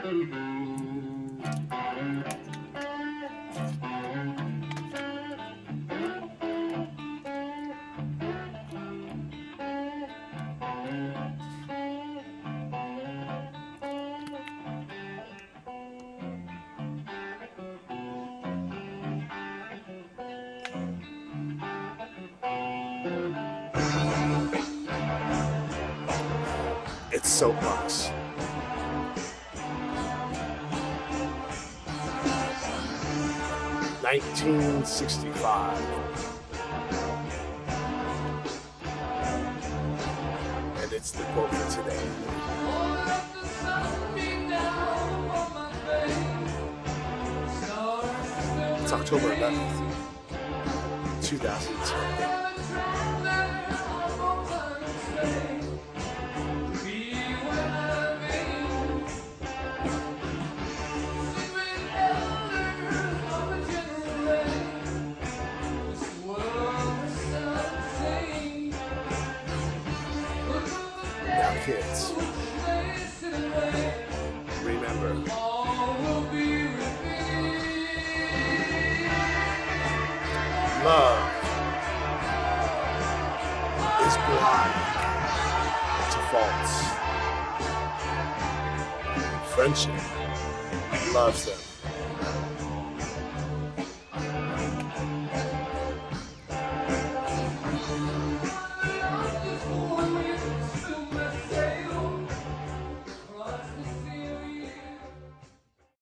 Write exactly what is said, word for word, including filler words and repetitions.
It's Soapbox. nineteen sixty-five. And it's the quote for today. It's October eleventh, two thousand ten. Now, kids, remember, love is blind to faults. Friendship loves them.